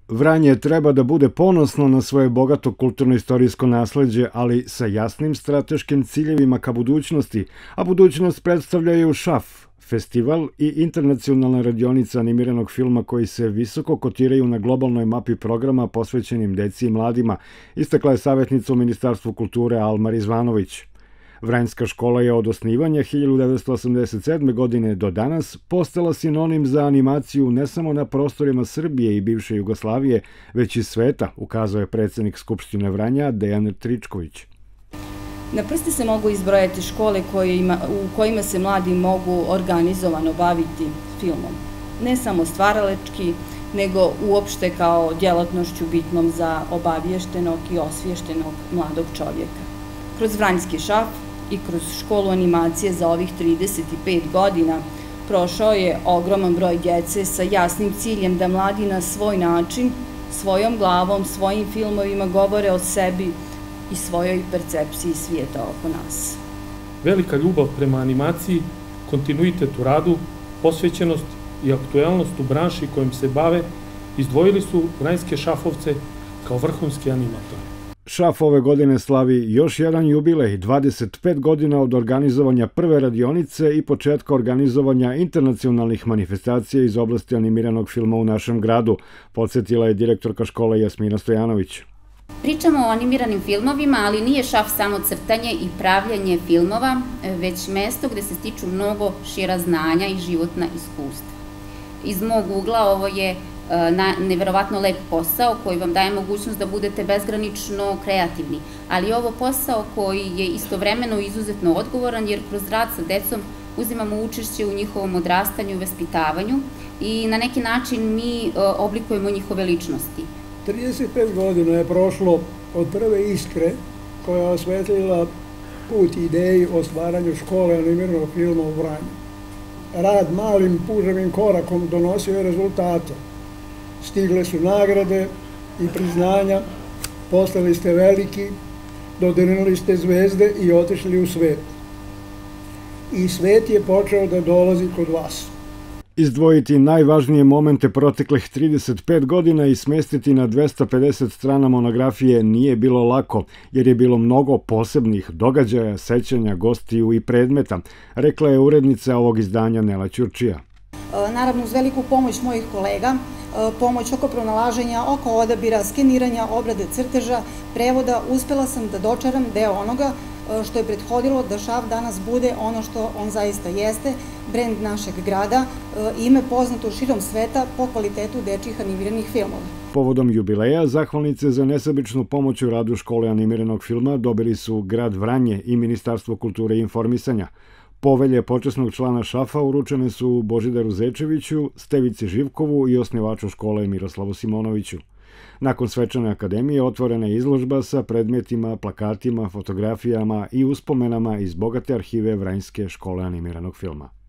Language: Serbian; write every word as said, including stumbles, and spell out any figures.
Vranje treba da bude ponosno na svoje bogato kulturno-istorijsko nasleđe, ali sa jasnim strateškim ciljevima ka budućnosti, a budućnost predstavljaju ŠAF, festival i internacionalna radionica animiranog filma koji se visoko kotiraju na globalnoj mapi programa posvećenim deci i mladima, istakla je savjetnica u Ministarstvu kulture Alma Rizvanović. Vranjska škola je od osnivanja hiljadu devetsto osamdeset sedme. godine do danas postala sinonim za animaciju ne samo na prostorima Srbije i bivše Jugoslavije, već i sveta, ukazao je predsednik Skupštine Vranja Dejan Tričković. Na prste se mogu izbrojati škole u kojima se mladi mogu organizovano baviti filmom. Ne samo stvaralački, nego uopšte kao djelatnošću bitnom za obaviještenog i osviještenog mladog čovjeka. Kroz Vranjski ŠAF i kroz školu animacije za ovih trideset pet godina prošao je ogroman broj djece sa jasnim ciljem da mladi na svoj način, svojom glavom, svojim filmovima govore o sebi i svojoj percepciji svijeta oko nas. Velika ljubav prema animaciji, kontinuitet u radu, posvećenost i aktuelnost u branši kojim se bave izdvojili su vranjske šafovce kao vrhunski animatori. ŠAF ove godine slavi još jedan jubilej, dvadeset pet godina od organizovanja prve radionice i početka organizovanja internacionalnih manifestacija iz oblasti animiranog filma u našem gradu, podsjetila je direktorka škole Jasmina Stojanović. Pričamo o animiranim filmovima, ali nije ŠAF samo crtanje i pravljanje filmova, već mesto gde se stiču mnogo šira znanja i životna iskustva. Iz mog ugla ovo je neverovatno lep posao koji vam daje mogućnost da budete bezgranično kreativni, ali ovo posao koji je istovremeno izuzetno odgovoran jer kroz rad sa decom uzimamo učešće u njihovom odrastanju i vaspitavanju i na neki način mi oblikujemo njihove ličnosti. trideset pet godina je prošlo od prve iskre koja je osvetlila put ideji o stvaranju škole animiranog filma u Vranju. Rad malim puževim korakom donosio je rezultate. Stigle su nagrade i priznanja, postali ste veliki, dodirnuli ste zvezde i otišli u svet. I svet je počeo da dolazi kod vas. Izdvojiti najvažnije momente proteklih trideset pet godina i smestiti na dvesta pedeset strana monografije nije bilo lako, jer je bilo mnogo posebnih događaja, sećanja, gostiju i predmeta, rekla je urednica ovog izdanja Nela Ćurčija. Naravno, uz veliku pomoć mojih kolega, pomoć oko pronalaženja, oko odabira, skeniranja, obrade crteža, prevoda, uspela sam da dočaram deo onoga što je prethodilo da ŠAF danas bude ono što on zaista jeste, brend našeg grada, ime poznato širom sveta po kvalitetu dečjih animiranih filmova. Povodom jubileja, zahvalnice za nesebičnu pomoć u radu škole animiranog filma dobili su grad Vranje i Ministarstvo kulture i informisanja. Povelje počasnog člana ŠAF-a uručene su Božidaru Zečeviću, Stevici Živkovu i osnivaču škole Miroslavu Simonoviću. Nakon svečane akademije otvorena je izložba sa predmetima, plakatima, fotografijama i uspomenama iz bogate arhive Vranjske škole animiranog filma.